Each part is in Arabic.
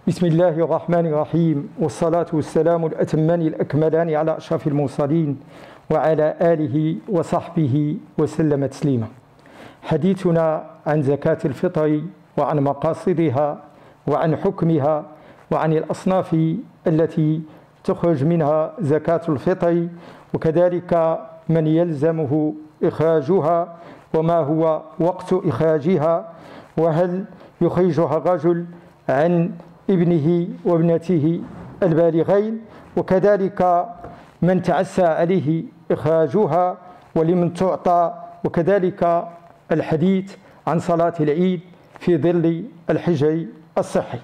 بسم الله الرحمن الرحيم، والصلاة والسلام الأتمان الأكملان على أشرف المرسلين وعلى آله وصحبه وسلم تسليما. حديثنا عن زكاة الفطر وعن مقاصدها وعن حكمها وعن الأصناف التي تخرج منها زكاة الفطر، وكذلك من يلزمه إخراجها، وما هو وقت إخراجها، وهل يخرجها الرجل عن ابنه وابنته البالغين، وكذلك من تعسى عليه إخراجها ولمن تعطى، وكذلك الحديث عن صلاة العيد في ظل الحجر الصحي.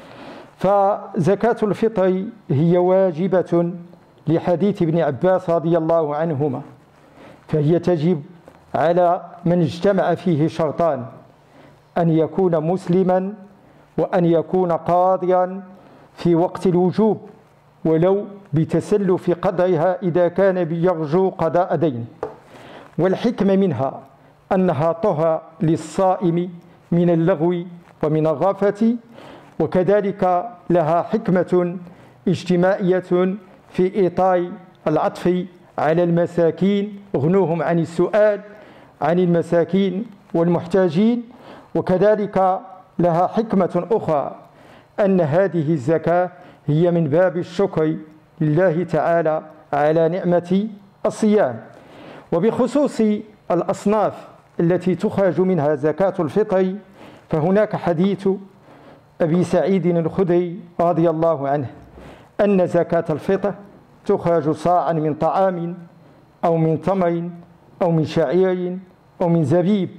فزكاة الفطر هي واجبة لحديث ابن عباس رضي الله عنهما، فهي تجب على من اجتمع فيه شرطان: أن يكون مسلما، وأن يكون قاضيا في وقت الوجوب ولو بتسلف قدرها إذا كان يرجو قضاء دين. والحكمة منها أنها طهى للصائم من اللغو ومن الرفث، وكذلك لها حكمة اجتماعية في إيطاء العطف على المساكين، غنوهم عن السؤال عن المساكين والمحتاجين. وكذلك لها حكمة أخرى، أن هذه الزكاة هي من باب الشكر لله تعالى على نعمة الصيام. وبخصوص الأصناف التي تخرج منها زكاة الفطر، فهناك حديث أبي سعيد الخدري رضي الله عنه أن زكاة الفطر تخرج صاعا من طعام أو من تمر أو من شعير أو من زبيب،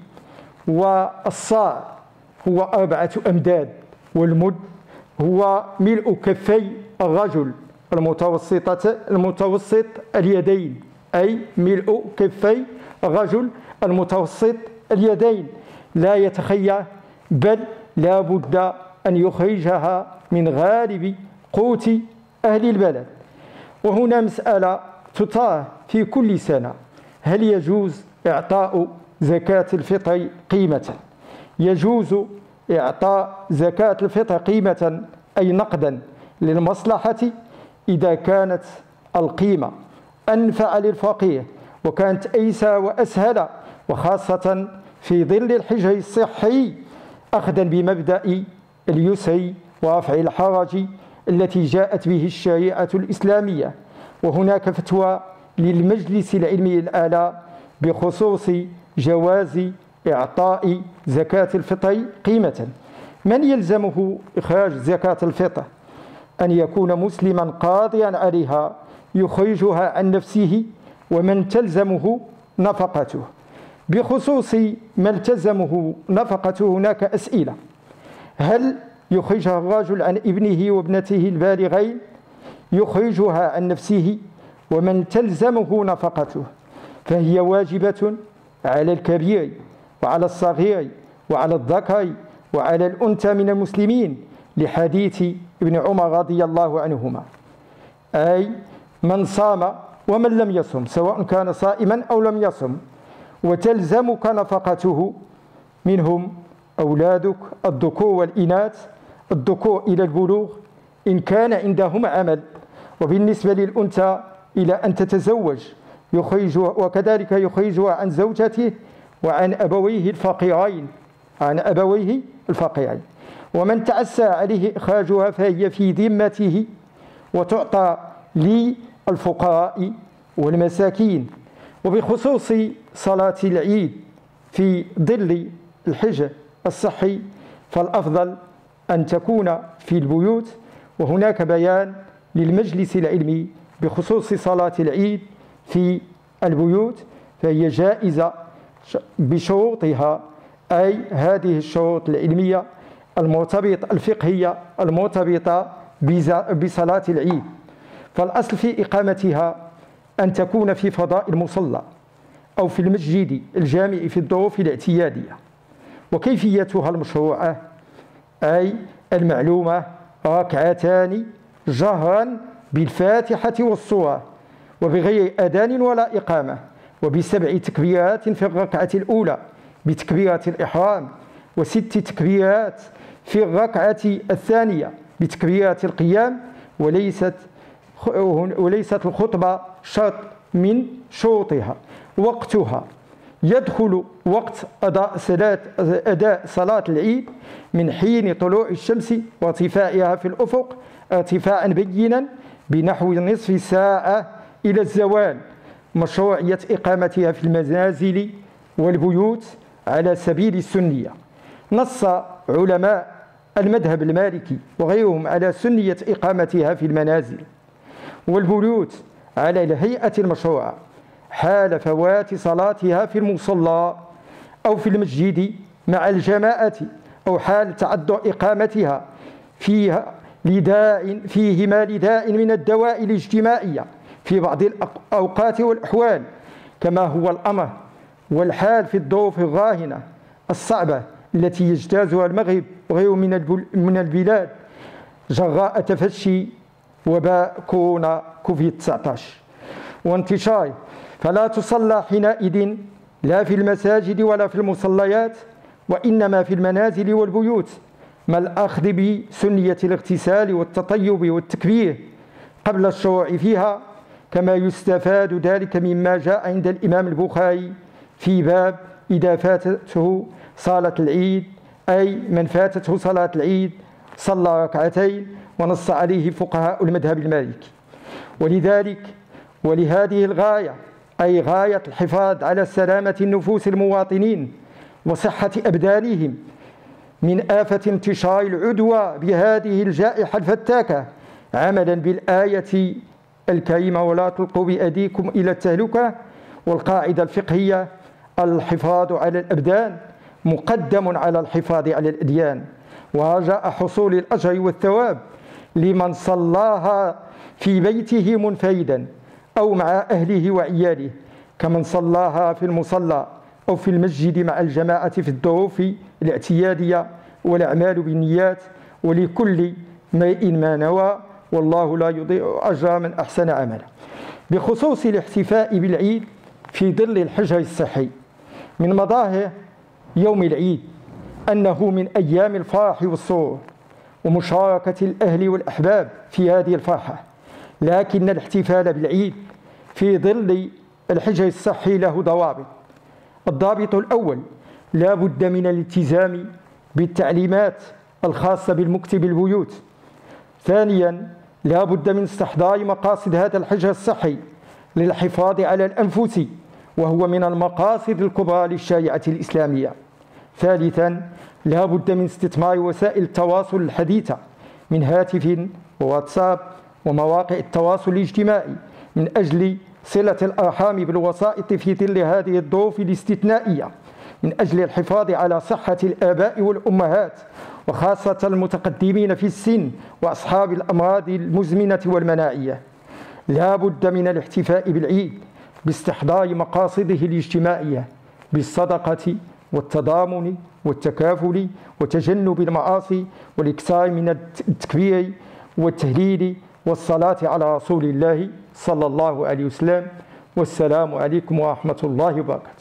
والصاع هو 4 أمداد، والمد هو ملء كفي الرجل المتوسط اليدين، أي ملء كفي الرجل المتوسط اليدين، لا يتخير، بل لا بد أن يخرجها من غالب قوت أهل البلد. وهنا مسألة تطرح في كل سنة: هل يجوز إعطاء زكاة الفطر قيمة؟ يجوز إعطاء زكاة الفطر قيمة أي نقدا للمصلحة إذا كانت القيمة أنفع للفقير وكانت أيسر وأسهل، وخاصة في ظل الحجر الصحي، أخذا بمبدأ اليسر ورفع الحرج التي جاءت به الشريعة الإسلامية. وهناك فتوى للمجلس العلمي الأعلى بخصوص جواز إعطاء زكاة الفطر قيمة. من يلزمه إخراج زكاة الفطر؟ أن يكون مسلما قاضيا عليها يخرجها عن نفسه ومن تلزمه نفقته. بخصوص من تلزمه نفقته هناك أسئلة: هل يخرجها الرجل عن ابنه وابنته البالغين؟ يخرجها عن نفسه ومن تلزمه نفقته، فهي واجبة على الكبير وعلى الصغير وعلى الذكر وعلى الأنثى من المسلمين، لحديث ابن عمر رضي الله عنهما: أي من صام ومن لم يصم، سواء كان صائما أو لم يصم، وتلزمك نفقته، منهم أولادك الذكور والإناث، الذكور إلى البلوغ إن كان عندهم عمل، وبالنسبة للأنثى إلى أن تتزوج وكذلك يخرجها عن زوجته وعن أبويه الفقيرين، ومن تعسى عليه إخراجها فهي في ذمته وتعطى للفقراء والمساكين. وبخصوص صلاة العيد في ظل الحجر الصحي، فالأفضل أن تكون في البيوت، وهناك بيان للمجلس العلمي بخصوص صلاة العيد في البيوت، فهي جائزة بشروطها، أي هذه الشروط العلمية الفقهية المرتبطة بصلاة العيد. فالأصل في إقامتها أن تكون في فضاء المصلى أو في المسجد الجامع في الظروف الاعتيادية. وكيفيتها المشروعة أي المعلومة: 2 ركعتان جهرا بالفاتحة والسورة وبغير أذان ولا إقامة، وب7 تكبيرات في الركعة الأولى بتكبيرة الإحرام، و6 تكبيرات في الركعة الثانية بتكبيرة القيام، وليست الخطبة شرط من شروطها. وقتها يدخل وقت أداء صلاة العيد من حين طلوع الشمس وارتفاعها في الأفق ارتفاعا بينا بنحو نصف ساعة إلى الزوال. مشروعية إقامتها في المنازل والبيوت على سبيل السنية. نص علماء المذهب المالكي وغيرهم على سنية إقامتها في المنازل والبيوت على الهيئة المشروعة حال فوات صلاتها في المصلى أو في المسجد مع الجماعة، أو حال تعذر إقامتها فيهما لداء من الدواء الاجتماعية في بعض الأوقات والأحوال، كما هو الأمر والحال في الظروف الراهنة الصعبة التي يجتازها المغرب وغيره من البلاد جراء تفشي وباء كورونا كوفيد 19 وانتشاره. فلا تصلى حينئذ لا في المساجد ولا في المصليات، وإنما في المنازل والبيوت، مع الأخذ بسنية الاغتسال والتطيب والتكبير قبل الشروع فيها، كما يستفاد ذلك مما جاء عند الإمام البخاري في باب إذا فاتته صلاة العيد، أي من فاتته صلاة العيد صلى ركعتين، ونص عليه فقهاء المذهب المالكي. ولذلك ولهذه الغاية، أي غاية الحفاظ على سلامة النفوس المواطنين وصحة أبدانهم من آفة انتشار العدوى بهذه الجائحة الفتاكة، عملا بالآية الكريمة ولا تلقوا بأيديكم إلى التهلكة، والقاعدة الفقهية الحفاظ على الأبدان مقدم على الحفاظ على الأديان، ورجاء حصول الأجر والثواب لمن صلاها في بيته منفردا أو مع أهله وعياله، كمن صلاها في المصلى أو في المسجد مع الجماعة في الظروف الاعتيادية. والأعمال بالنيات، ولكل امرئ ما نوى، والله لا يضيع أجر من أحسن عملا. بخصوص الاحتفاء بالعيد في ظل الحجر الصحي، من مظاهر يوم العيد أنه من أيام الفرح والسرور ومشاركة الأهل والأحباب في هذه الفرحة، لكن الاحتفال بالعيد في ظل الحجر الصحي له ضوابط. الضابط الأول: لا بد من الالتزام بالتعليمات الخاصة بالمكث بالبيوت. ثانيا: لا بد من استحضار مقاصد هذا الحجر الصحي للحفاظ على الأنفس، وهو من المقاصد الكبرى للشريعة الإسلامية. ثالثا: لا بد من استثمار وسائل التواصل الحديثة من هاتف وواتساب ومواقع التواصل الاجتماعي من أجل صلة الأرحام بالوسائط في ظل هذه الظروف الاستثنائية، من أجل الحفاظ على صحة الآباء والأمهات، وخاصة المتقدمين في السن وأصحاب الأمراض المزمنة والمناعية. لا بد من الاحتفاء بالعيد باستحضار مقاصده الاجتماعية بالصدقة والتضامن والتكافل وتجنب المعاصي والإكثار من التكبير والتهليل والصلاة على رسول الله صلى الله عليه وسلم. والسلام عليكم ورحمة الله وبركاته.